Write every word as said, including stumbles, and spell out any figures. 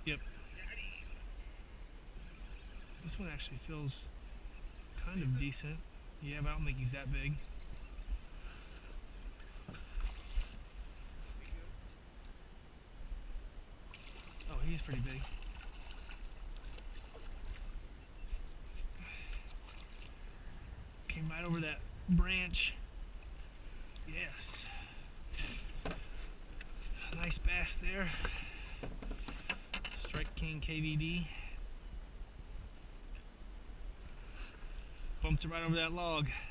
Yep. This one actually feels kind of decent. Yeah, but I don't think he's that big. Oh, he's pretty big. Came right over that branch. Yes. Nice bass there. Strike King K V D. Bumped it right over that log.